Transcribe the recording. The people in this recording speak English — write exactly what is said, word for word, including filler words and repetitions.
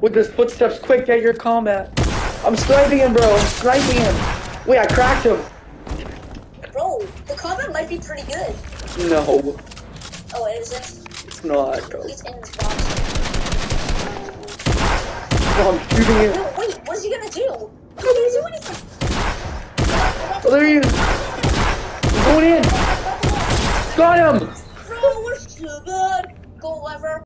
with his footsteps. Quick, get your combat. I'm sniping him, bro. I'm sniping him. Wait, I cracked him. Bro, the combat might be pretty good. No. Oh, it isn't? It's not, bro. He's in his box. Oh, I'm shooting him. No, wait, what is he gonna do? He didn't do anything. Oh, there he is. I'm going in. Got him. Bro, we're so good. Go lever.